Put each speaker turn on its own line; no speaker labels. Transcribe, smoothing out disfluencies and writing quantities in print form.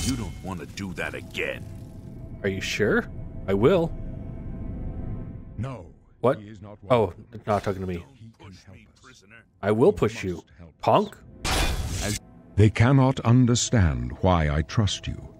You don't want to do that again.
Are you sure? I will.
No.
What?
He is not one
Oh,
of them.
it's not talking to me.
He can
Push
help
me,
us.
prisoner.
I will
He
push you.
must help us.
Punk?
They cannot understand why I trust you.